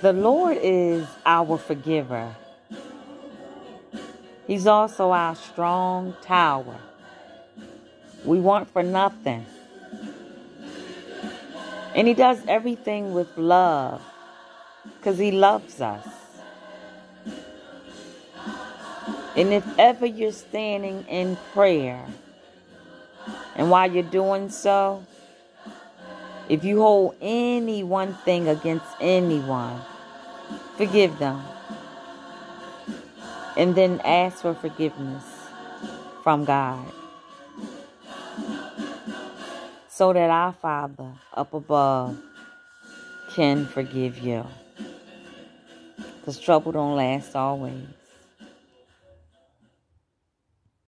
The Lord is our forgiver. He's also our strong tower. We want for nothing. And he does everything with love because he loves us. And if ever you're standing in prayer, and while you're doing so, if you hold any one thing against anyone, forgive them. And then ask for forgiveness from God, so that our Father up above can forgive you. Because trouble don't last always.